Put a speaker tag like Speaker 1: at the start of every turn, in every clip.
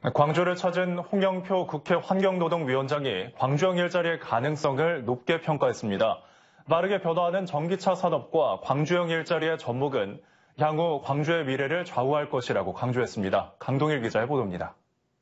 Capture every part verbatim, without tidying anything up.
Speaker 1: 광주를 찾은 홍영표 국회 환경노동위원장이 광주형 일자리의 가능성을 높게 평가했습니다. 빠르게 변화하는 전기차 산업과 광주형 일자리의 접목은 향후 광주의 미래를 좌우할 것이라고 강조했습니다. 강동일 기자의 보도입니다.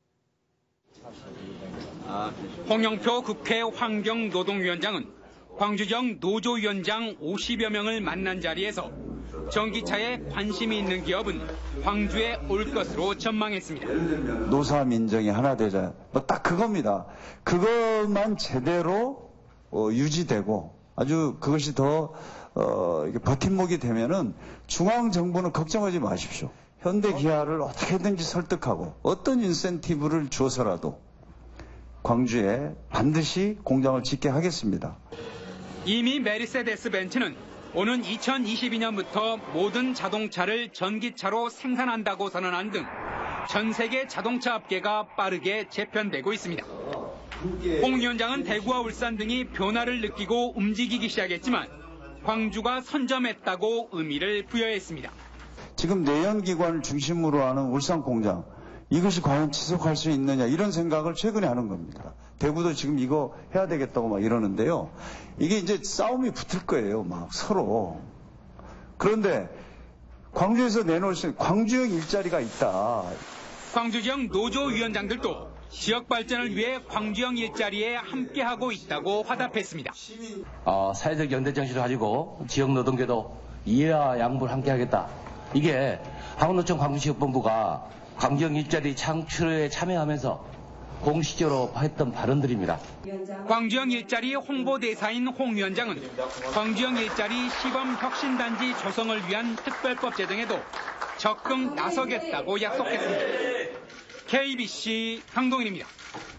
Speaker 2: 홍영표 국회 환경노동위원장은 광주형 노조위원장 오십여 명을 만난 자리에서 전기차에 관심이 있는 기업은 광주에 올 것으로 전망했습니다.
Speaker 3: 노사 민정이 하나 되자. 뭐 딱 그겁니다. 그것만 제대로 어, 유지되고 아주 그것이 더 어, 이게 버팀목이 되면은 중앙 정부는 걱정하지 마십시오. 현대 기아를 어떻게든지 설득하고 어떤 인센티브를 줘서라도 광주에 반드시 공장을 짓게 하겠습니다.
Speaker 2: 이미 메르세데스 벤츠는 오는 이천이십이 년부터 모든 자동차를 전기차로 생산한다고 선언한 등 전 세계 자동차 업계가 빠르게 재편되고 있습니다. 홍 위원장은 대구와 울산 등이 변화를 느끼고 움직이기 시작했지만 광주가 선점했다고 의미를 부여했습니다.
Speaker 3: 지금 내연기관을 중심으로 하는 울산 공장, 이것이 과연 지속할 수 있느냐 이런 생각을 최근에 하는 겁니다. 대구도 지금 이거 해야 되겠다고 막 이러는데요. 이게 이제 싸움이 붙을 거예요, 막 서로. 그런데 광주에서 내놓을 수 있는 광주형 일자리가 있다.
Speaker 2: 광주형 노조위원장들도 지역 발전을 위해 광주형 일자리에 함께하고 있다고 화답했습니다.
Speaker 4: 어, 사회적 연대 정신을 가지고 지역 노동계도 이해와 양보를 함께하겠다. 이게 한국노총 광주지역본부가 광주형 일자리 창출에 참여하면서 공식적으로 했던 발언들입니다.
Speaker 2: 광주형 일자리 홍보대사인 홍 위원장은 광주형 일자리 시범혁신단지 조성을 위한 특별법 제정에도 적극 나서겠다고 약속했습니다. 케이비씨 강동일입니다.